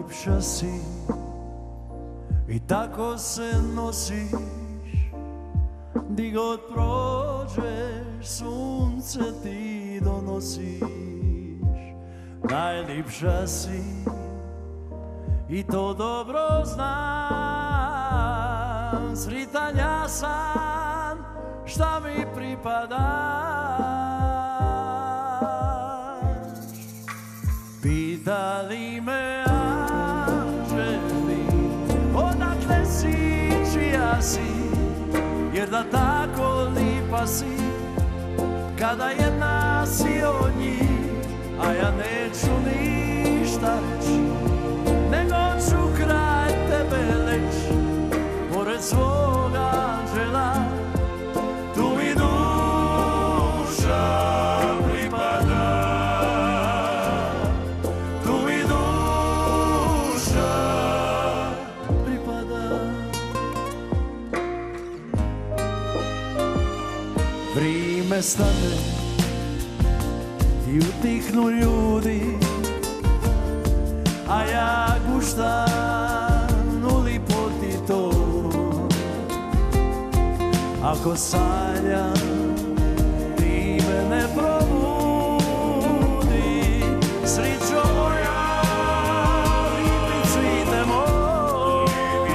najljepša si i tako se nosiš, di god prođeš sunce ti donosiš. Najljepša si i to dobro znam, sritan ja sam šta mi pripadaš. Pitali me anđeli odakle si, čija si, jer da tako lipa si, kada jedna si od njih, a ja neću ništa reći, nego ću kraj tebe leći, pored svog anđela, tu mi duša pripada, tu mi duša pripada. Vrime stane i utihnu ljudi, a ja guštam u lipoti to. Ako sanjam, ti me ne probudi, srićo moja, lipi cvite moj,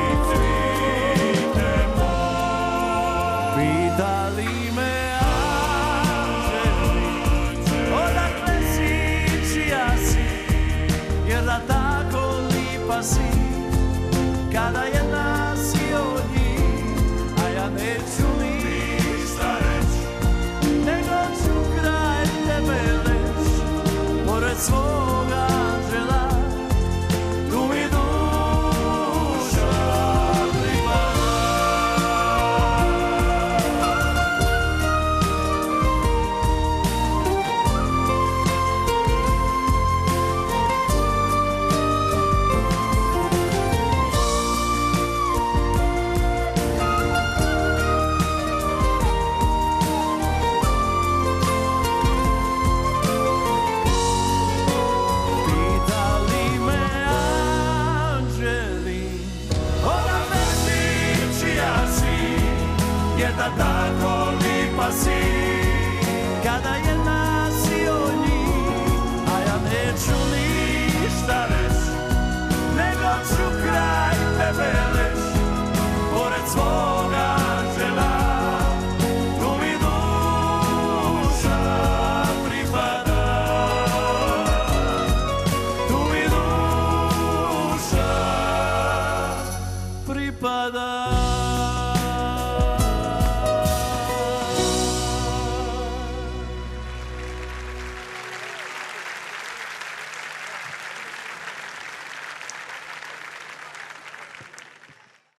pitali me anđeli odakle si, čija si, jer da tako lipa si, kada jedna si od njih, a ja neću ništa reći, nego ću kraj tebe leći, pored svog